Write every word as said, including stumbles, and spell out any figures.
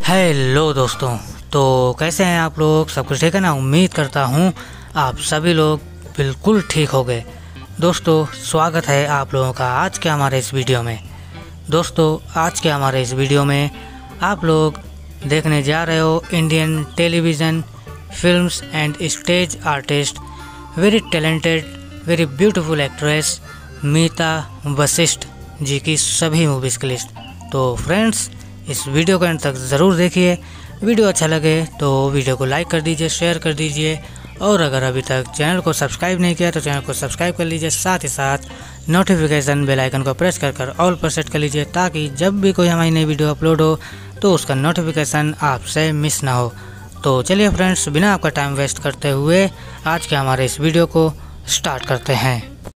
Hello दोस्तों, तो कैसे हैं आप लोग? सब कुछ ठीक है ना? उम्मीद करता हूँ आप सभी लोग बिल्कुल ठीक हो गए। दोस्तों, स्वागत है आप लोगों का आज के हमारे इस वीडियो में। दोस्तों, आज के हमारे इस वीडियो में आप लोग देखने जा रहे हो Indian television films and stage artist, very talented, very beautiful actress Meeta Vashisht ji की सभी मूवीज़ की लिस्ट। तो फ्रेंड्स, इस वीडियो को अंत तक ज़रूर देखिए। वीडियो अच्छा लगे तो वीडियो को लाइक कर दीजिए, शेयर कर दीजिए, और अगर अभी तक चैनल को सब्सक्राइब नहीं किया तो चैनल को सब्सक्राइब कर लीजिए। साथ ही साथ नोटिफिकेशन बेल आइकन को प्रेस कर कर ऑल पर सेट कर लीजिए, ताकि जब भी कोई हमारी नई वीडियो अपलोड हो तो उसका नोटिफिकेशन आपसे मिस ना हो। तो चलिए फ्रेंड्स, बिना आपका टाइम वेस्ट करते हुए आज के हमारे इस वीडियो को स्टार्ट करते हैं।